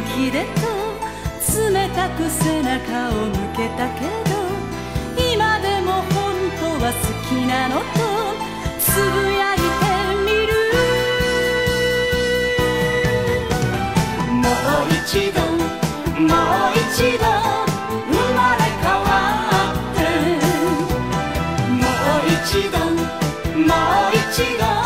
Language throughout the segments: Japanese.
気でと冷たく背中を向けたけど、今でも本当は好きなのとつぶやいてみる。もう一度もう一度生まれ変わって、もう一度もう一度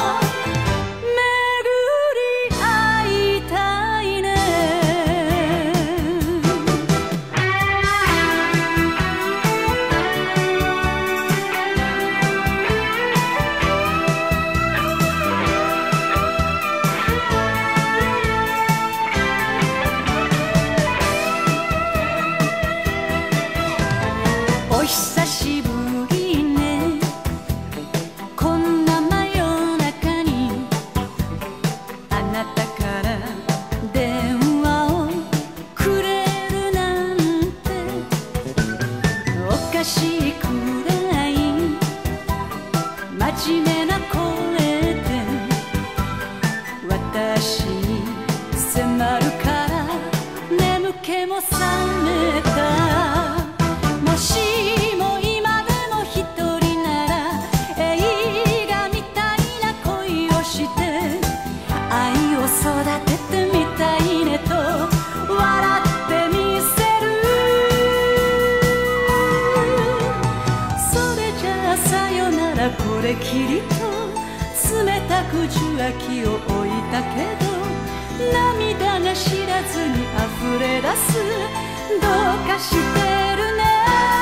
お久しぶりね、こんな真夜中にあなたから電話をくれるなんて、おかしいくらい真面目な声で私に迫るから眠気も覚めた。もしも今でも一人なら映画みたいな恋をして愛を育ててみたいねと笑ってみせる。それじゃあさよならこれきりと冷たく受話器を置いたけど、涙が知らずに溢れ出す。どうかしてるね。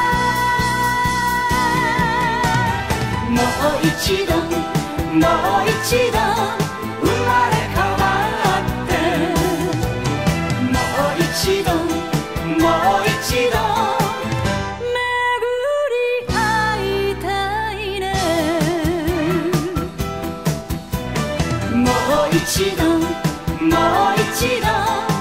もう一度もう一度生まれ変わって、もう一度もう一度巡り会いたいね。もう一度もう一度